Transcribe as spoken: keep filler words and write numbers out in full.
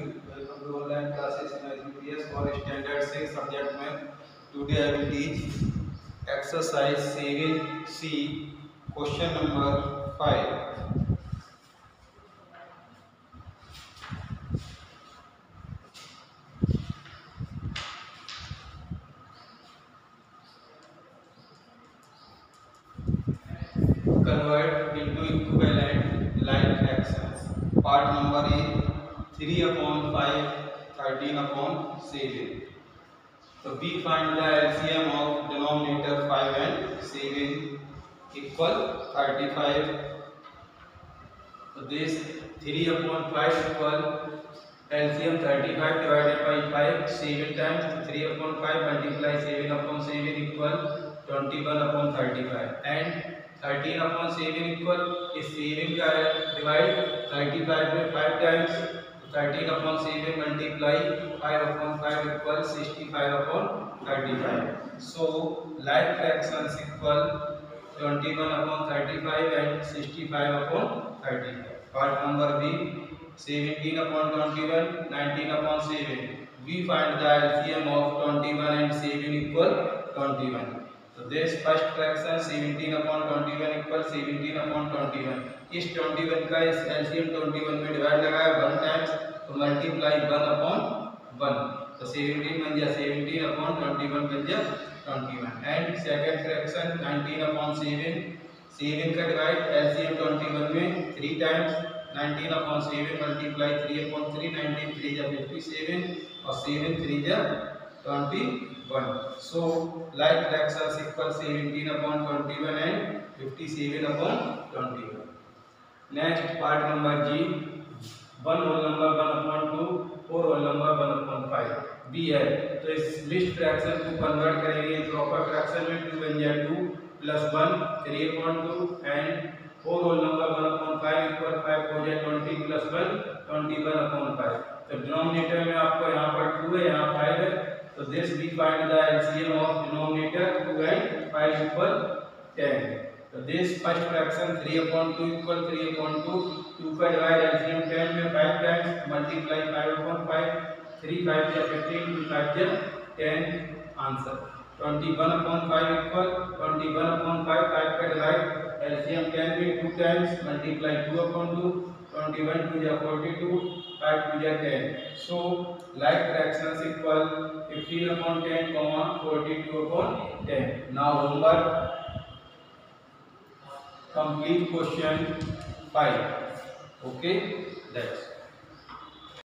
Welcome to online classes in I B P S for standard six subject math. Today I will teach exercise seven C, question number five. Convert into equivalent line fractions. Part number A, three upon five, thirteen upon seven. So we find the L C M of denominator five and seven equal thirty-five. So this three upon five equal L C M thirty-five divided by five, seven times three upon five multiply seven upon seven equal twenty-one upon thirty-five, and thirteen upon seven equal is seven का divide thirty-five by five times thirteen upon seven multiply five upon five equal sixty-five upon thirty-five. So like fractions equal twenty-one upon thirty-five and sixty-five upon thirty-five. Part number B, seventeen upon twenty-one, nineteen upon seven. We find the L C M of twenty-one and seven equal twenty-one. So this first fraction seventeen upon twenty-one equal seventeen upon twenty-one. इस twenty-one का इस L C M twenty-one में divide लगाया one times तो multiply one upon one. तो seventeen बन गया seventeen upon twenty-one बन गया twenty-one. And second fraction nineteen upon seven. seven का divide L C M twenty-one में three times nineteen upon seven multiply three upon three. nineteen three जा fifty-seven और seven three जा twenty-one. So like fractions equal seventeen upon twenty-one and fifty-seven upon twenty-one. Next part number G, one whole number one upon two, four whole number one upon five. B है तो इस list fraction को convert करेंगे proper fraction में two बन जाए two plus one three upon two and four whole number one upon five equal five हो जाए twenty plus one twenty-one upon five. तो डिनोमिनेटर में आपको यहाँ पर two है यहाँ five है. So this we find the L C M of denominator two and five equal ten. So this first fraction three upon two equal three upon two. two का divide L C M ten में five times multiply five upon five. three five जा fifteen, two five जा ten. Answer twenty-one upon five equal twenty-one upon five. five का divide L C M ten में two times multiply two upon two. twenty-one two जा forty-two, five two जा ten. So like fractions equal fifteen upon ten, forty-two upon ten. Now homework, complete question five. Okay, that's